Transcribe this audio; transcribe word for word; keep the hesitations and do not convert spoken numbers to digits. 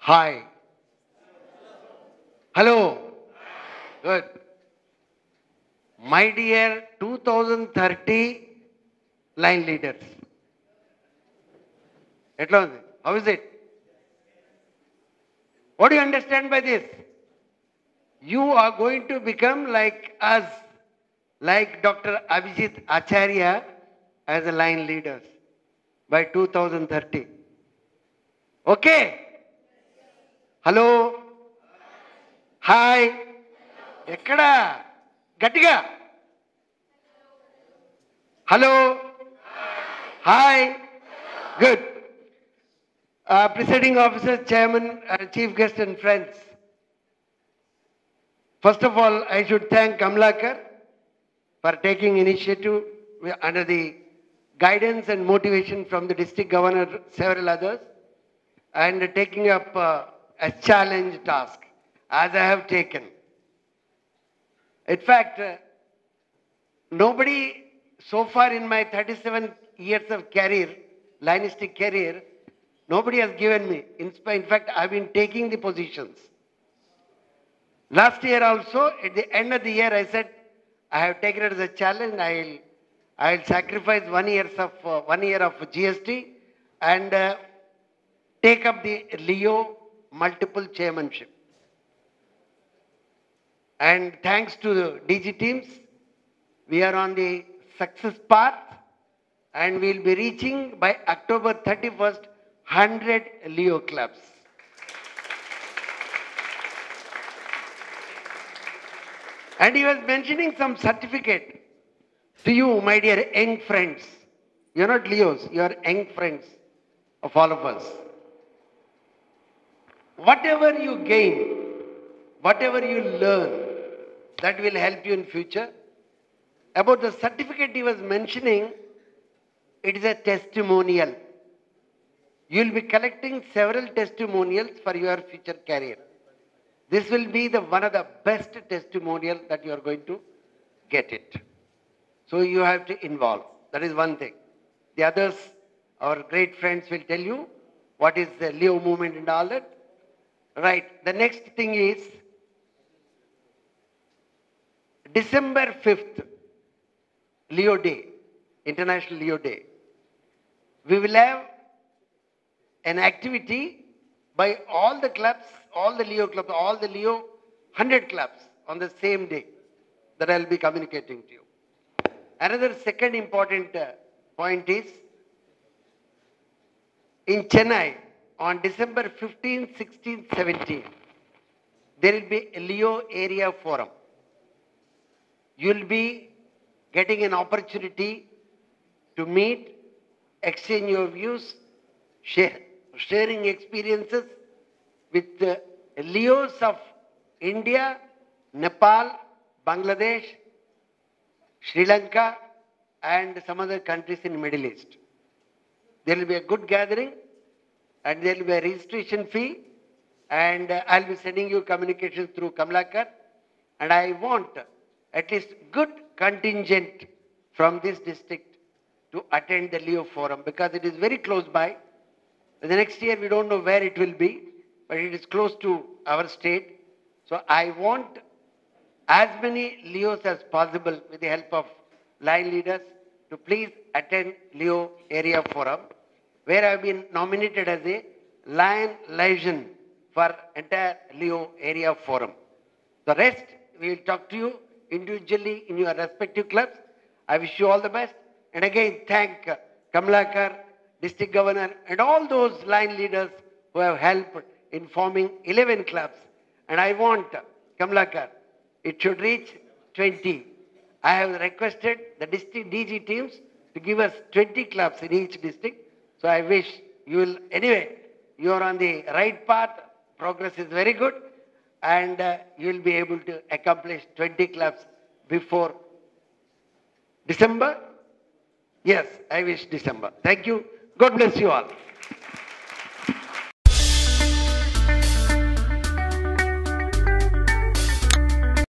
Hi. Hello. Good. My dear two thousand thirty line leaders. How is it? What do you understand by this? You are going to become like us, like Doctor Abhijit Acharya as a line leaders by two thousand thirty. Okay? Hello? Hi? Ekkada? Gatiga? Hello? Hi? Good. Uh, presiding officer, chairman, uh, chief guest and friends. First of all, I should thank Kamlakar for taking initiative under the guidance and motivation from the district governor, several others, and taking up uh, a challenge task, as I have taken. In fact, uh, nobody so far in my thirty-seven years of career, linistic career, nobody has given me. In, in fact, I've been taking the positions. Last year also, at the end of the year, I said, I have taken it as a challenge. I'll, I'll sacrifice one year of uh, one year of G S T and uh, take up the Leo multiple chairmanship. And thanks to the D G teams, we are on the success path, and we'll be reaching by October thirty-first one hundred Leo clubs. And he was mentioning some certificate to you, my dear young friends. You're not Leos, you're young friends of all of us. Whatever you gain, whatever you learn, that will help you in future. About the certificate he was mentioning, it is a testimonial. You will be collecting several testimonials for your future career. This will be the one of the best testimonial that you are going to get it. So you have to involve. That is one thing. The others, our great friends will tell you what is the Leo movement and all that. Right. The next thing is December fifth, Leo Day, International Leo Day. We will have an activity by all the clubs, all the Leo clubs, all the Leo one hundred clubs on the same day that I will be communicating to you. Another second important uh, point is in Chennai on December fifteenth, sixteenth, seventeenth, there will be a Leo area forum. You will be getting an opportunity to meet, exchange your views, share, sharing experiences with the Leos of India, Nepal, Bangladesh, Sri Lanka, and some other countries in the Middle East. There will be a good gathering, and there will be a registration fee, and uh, I'll be sending you communications through Kamlakar, and I want at least good contingent from this district to attend the Leo Forum, because it is very close by. The next year we don't know where it will be, but it is close to our state. So I want as many Leos as possible with the help of line leaders to please attend Leo Area Forum, where I have been nominated as a Lion Liaison for entire Leo Area Forum. The rest we will talk to you individually in your respective clubs. I wish you all the best. And again, thank Kamlakar, District Governor, and all those line leaders who have helped in forming eleven clubs. And I want Kamlakar, it should reach twenty. I have requested the district D G teams to give us twenty clubs in each district. So I wish you will, anyway, you are on the right path. Progress is very good. And uh, you will be able to accomplish twenty clubs before December. Yes, I wish December. Thank you. God bless you all.